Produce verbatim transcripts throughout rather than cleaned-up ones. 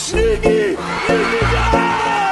Nicky, Nicky,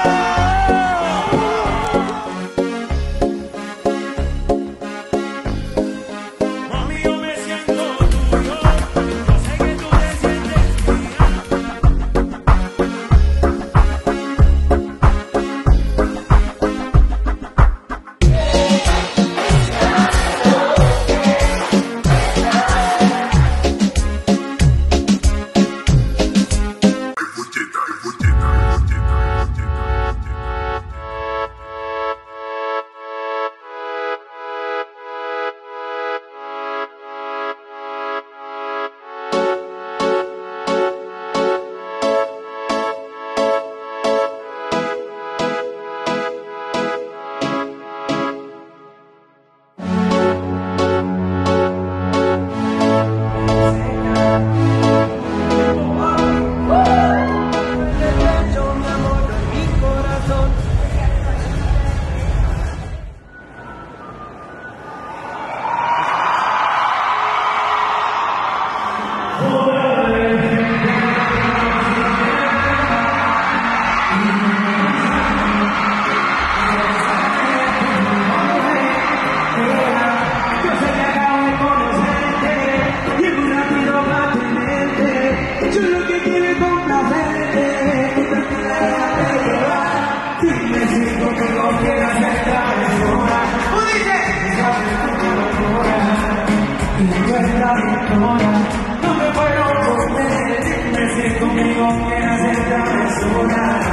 no me puedo contener, dime si conmigo quieres ser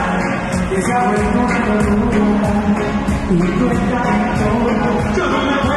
travesura, que se ha vuelto una locura, y tú estás sola, yo no me puedo